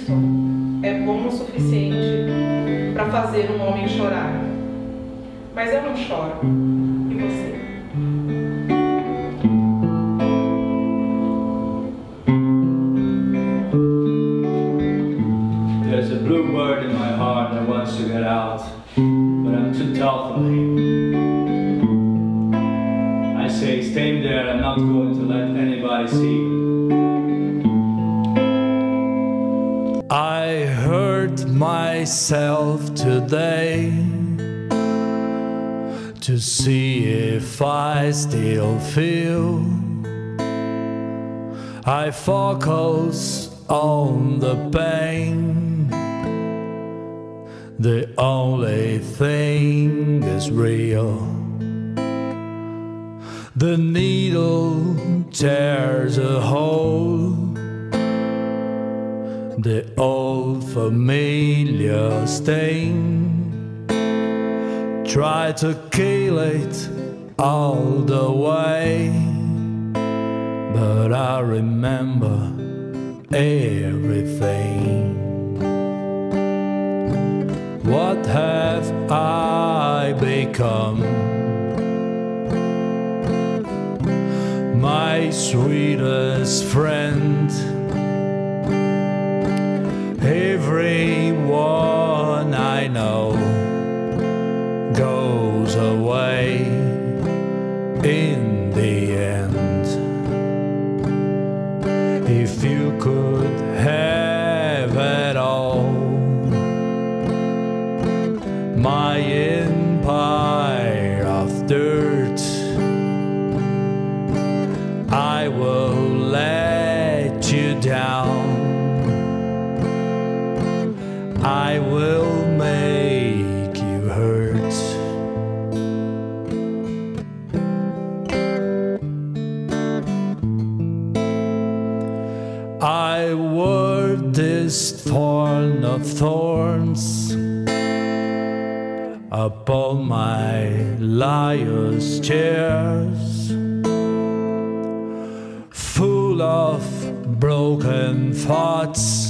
Cristo é bom o suficiente para fazer um homem chorar. Mas eu não choro. E você? There's a blue bird in my heart that wants to get out, but I'm too tall for him. I say, stay there, I'm not going to let anybody see you. I hurt myself today to see if I still feel. I focus on the pain. The only thing is real. The needle tears a hole. The old familiar stain. Try to kill it all the way, but I remember everything. What have I become? My sweetest friend. Everyone I know goes away in the end. If you could have it all, my empire of dirt, I will let you down. I will make you hurt. I wore this thorn of thorns upon my liar's chairs, full of broken thoughts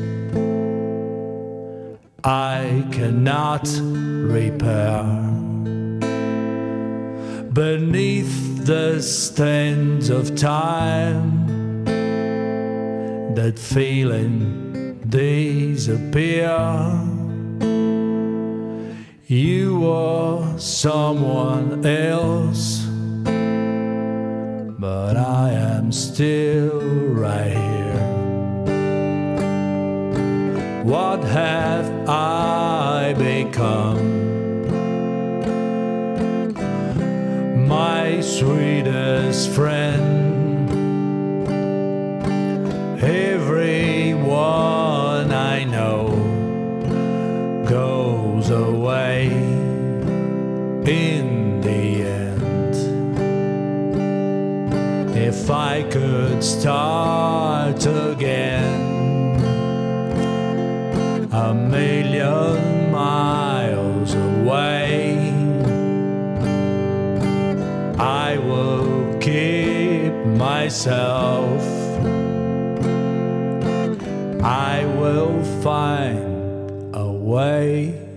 I cannot repair. Beneath the stains of time, that feeling disappear. You were someone else, but I am still right here. What have I become? My sweetest friend. Everyone I know goes away in the end. If I could start again, a million miles away, I will keep myself. I will find a way.